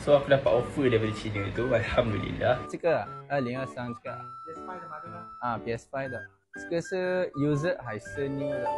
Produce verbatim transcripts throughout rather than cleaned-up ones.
So aku dapat offer daripada China tu, alhamdulillah. 这个二零二三这个 P S 五 的嘛，对吧？ 啊 ，P S 五 的，这个是 user 还是 new 的？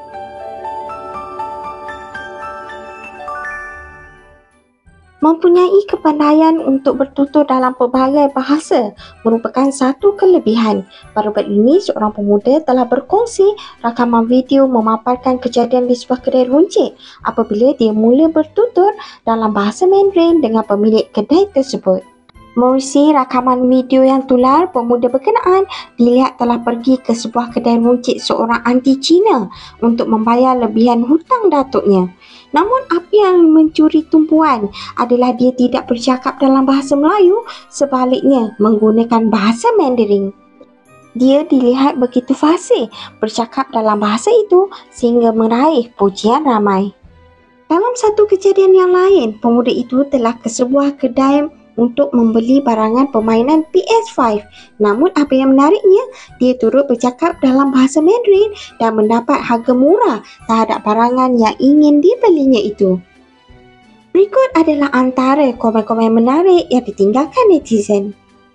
Mempunyai kepandaian untuk bertutur dalam pelbagai bahasa merupakan satu kelebihan. Baru-baru ini, seorang pemuda telah berkongsi rakaman video memaparkan kejadian di sebuah kedai runcit apabila dia mula bertutur dalam bahasa Mandarin dengan pemilik kedai tersebut. Menerusi rakaman video yang tular, pemuda berkenaan dilihat telah pergi ke sebuah kedai runcit seorang anti Cina untuk membayar lebihan hutang datuknya. Namun apa yang mencuri tumpuan adalah dia tidak bercakap dalam bahasa Melayu, sebaliknya menggunakan bahasa Mandarin. Dia dilihat begitu fasih bercakap dalam bahasa itu sehingga meraih pujian ramai. Dalam satu kejadian yang lain, pemuda itu telah ke sebuah kedai untuk membeli barangan permainan P S lima. Namun apa yang menariknya, dia turut bercakap dalam bahasa Mandarin dan mendapat harga murah terhadap barangan yang ingin dibelinya itu. Berikut adalah antara komen-komen menarik yang ditinggalkan netizen.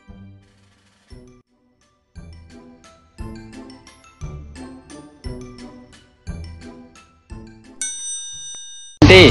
Nanti,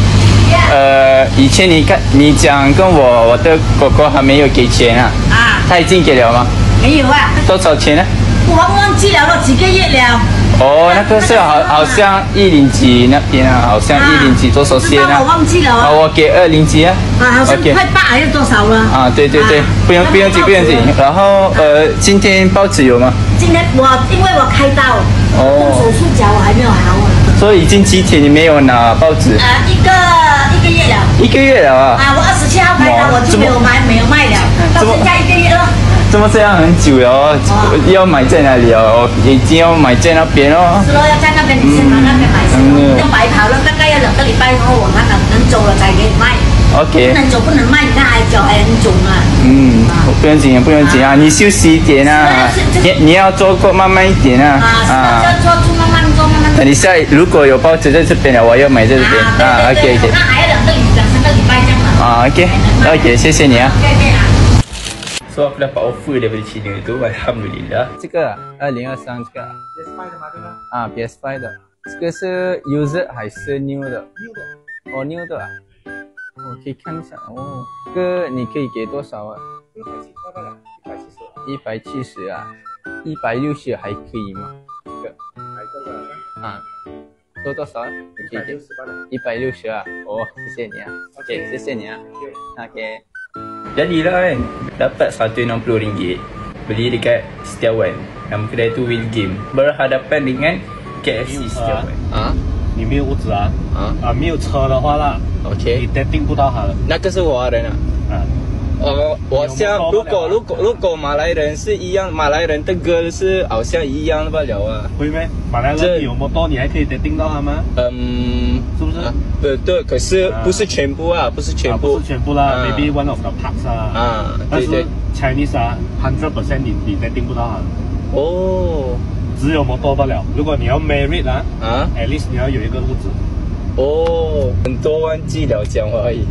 uh, 以前你看你讲跟我我的狗狗还没有给钱啊？啊，他已经给了吗？ 没有啊。 多少钱呢？ 我忘记了，几个月了。 哦，那个是好好像一零几那边啊，好像一零几多少钱啊？ 我忘记了。 哦，我给二零几啊。 啊，好像快八还是多少了？ 啊，对对对，不用不用紧不用紧。然后呃，今天报纸有吗？ 今天我因为我开刀，动手术脚我还没有好啊。 所以已经几天你没有拿报纸？ 啊，一个一个月了。一个月了啊？ 啊，我二十七号开刀，我就没有买没有卖了，到现在一个月了。 这么这样很久了哦，要买在哪里哦？已经要买在那边哦。 是咯，要在那边，你先把那边买先。要白跑了，大概要两个礼拜后，我看能能走了才给你卖。 OK。 不能走不能卖，你看还脚还很肿啊。 嗯，不用紧不用紧啊，你休息一点啊，你你要做过慢慢一点啊。 啊，要做做慢慢做慢慢。 等一下，如果有报纸在这边了，我要买在这边啊。OK OK。 那还要两个两三个礼拜这样了。 啊 OK OK， 谢谢你啊。So aku dapat offer daripada China tu, alhamdulillah. 这个二零二三这个 P S 五 的嘛，对吧？ 啊 ，P S 五 的，这个是 user 还是 new 的 ？new 的。 哦 ，new 的啊。我可以看一下哦，这个你可以给多少啊？ 一百七十了，一百七十。 一百七十啊，一百六十还可以吗？这个还够了。 啊，多多少？你可以给一百六十啊。哦，谢谢你啊。OK， 谢谢你啊。OK。 Jadilah kan, dapat seratus enam puluh ringgit beli dekat Setiawan. Nama kedai tu Will Game, berhadapan dengan K F C Setiawan. 啊，你没有屋子啊？啊啊，没有车的话啦 ，OK， 你订不到它了。 那个是华人啊。 啊。 哦，我像如果如果如果马来人是一样，马来人的歌是好像一样罢了啊。 会咩？马来人有摩托，你还可以订到它吗？ 嗯， 是不是？ 对对，可是不是全部啊，不是全部， 不是全部啦 ，maybe one of the parts 啊。 啊， 但是 Chinese 啊 ，hundred percent 你你再订不到它。 哦， 只有摩托罢了。如果你要 married 啊，啊 ，at least 你要有一个屋子。 哦，很多忘记了讲话而已。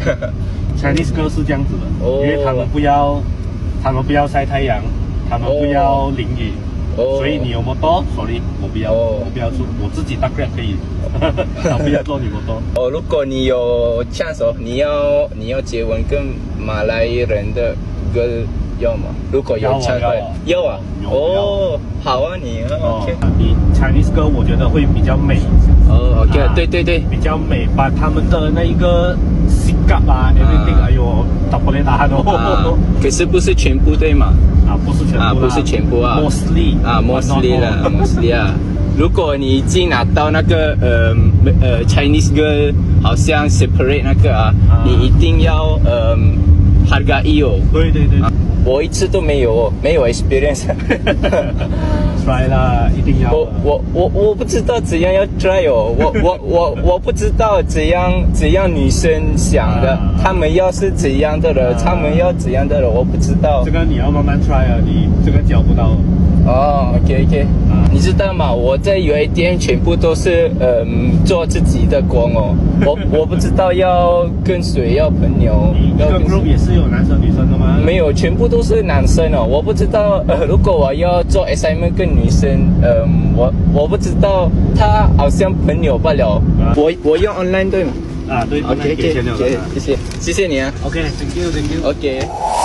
Chinese 歌是这样子的， 哦、 因为他们不要，他们不要晒太阳，他们不要淋雨，哦、所以你有摩托 ，sorry， 我不要，哦、我不要做，我自己大概可以，我不要做你摩托。 哦，如果你有 chance 哦，你要你要结婚跟马来人的歌要吗？如果有 chance， 要啊，哦，好啊你啊 ，OK， 你 Chinese 歌我觉得会比较美。 哦 ，OK， 对对对， 比较美，把他们的那一个。 啊 ，everything， 哎呦，打不来打哦。 可是不是全部对吗？ 啊，不是全部啊， 不是全部啊 ，mostly 啊 ，mostly 啦 ，mostly 啊。如果你已经拿到那个呃呃 Chinese 歌，好像 separate 那个啊，你一定要呃 hargai 哦。 对对对。 我一次都没有哦，没有 experience。 try 啦，一定要。 我我我我不知道怎样要 try 哦，我我我我不知道怎样怎样女生想的，他们要是怎样的人，他们要怎样的人，我不知道。 这个你要慢慢 try 啊，你这个教不到。 哦 ，OK OK，、啊、你知道吗？我在油店全部都是嗯做自己的工哦，我我不知道要跟谁要朋友。 你这个 group 也是有男生女生的吗？ 没有，全部都是男生哦。我不知道，呃，如果我要做 assignment 跟女生，嗯，我我不知道，他好像朋友罢了。啊、我我用 online 对吗？ 啊，对 ，OK OK， 谢谢谢谢谢谢你啊。 OK，thank you thank you。 OK。